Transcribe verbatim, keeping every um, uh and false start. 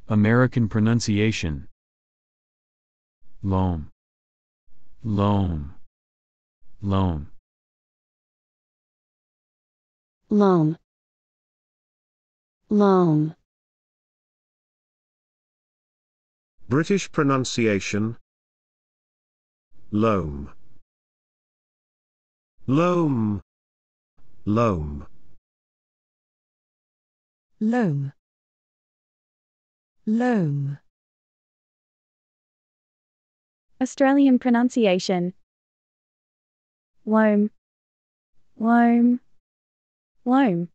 American pronunciation. LOAM. LOAM. LOAM. LOAM. LOAM. British pronunciation. LOAM. LOAM. LOAM. LOAM. LOAM. Australian pronunciation. LOAM. LOAM. LOAM.